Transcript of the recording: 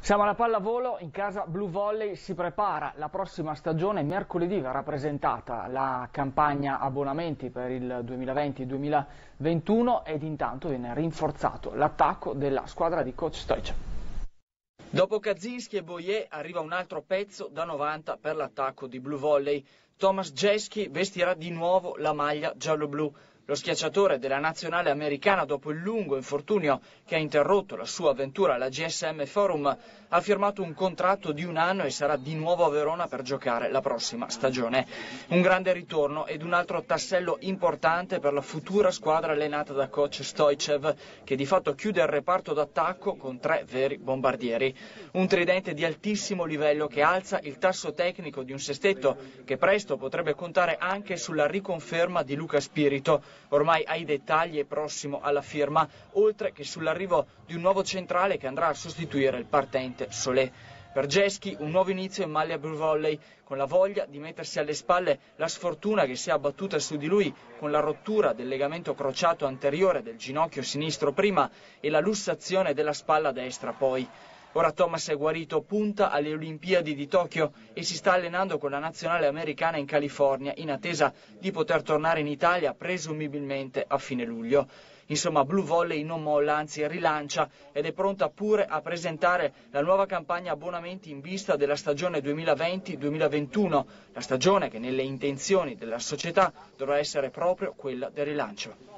Siamo alla pallavolo, in casa Blue Volley si prepara la prossima stagione. Mercoledì verrà presentata la campagna abbonamenti per il 2020-2021 ed intanto viene rinforzato l'attacco della squadra di coach Stoichev. Dopo Kaczynski e Boyer arriva un altro pezzo da 90 per l'attacco di Blue Volley. Tomasz Jeski vestirà di nuovo la maglia giallo-blu. Lo schiacciatore della nazionale americana, dopo il lungo infortunio che ha interrotto la sua avventura alla GSM Forum, ha firmato un contratto di 1 anno e sarà di nuovo a Verona per giocare la prossima stagione. Un grande ritorno ed un altro tassello importante per la futura squadra allenata da coach Stoichev, che di fatto chiude il reparto d'attacco con 3 veri bombardieri. Un tridente di altissimo livello che alza il tasso tecnico di un sestetto che presto potrebbe contare anche sulla riconferma di Luca Spirito, ormai ai dettagli e prossimo alla firma, oltre che sull'arrivo di un nuovo centrale che andrà a sostituire il partente Solé. Per Jeski un nuovo inizio in maglia Blue Volley, con la voglia di mettersi alle spalle la sfortuna che si è abbattuta su di lui con la rottura del legamento crociato anteriore del ginocchio sinistro prima e la lussazione della spalla destra poi. Ora Thomas è guarito, punta alle Olimpiadi di Tokyo e si sta allenando con la nazionale americana in California in attesa di poter tornare in Italia presumibilmente a fine luglio. Insomma, Blue Volley non molla, anzi rilancia ed è pronta pure a presentare la nuova campagna abbonamenti in vista della stagione 2020-2021, la stagione che nelle intenzioni della società dovrà essere proprio quella del rilancio.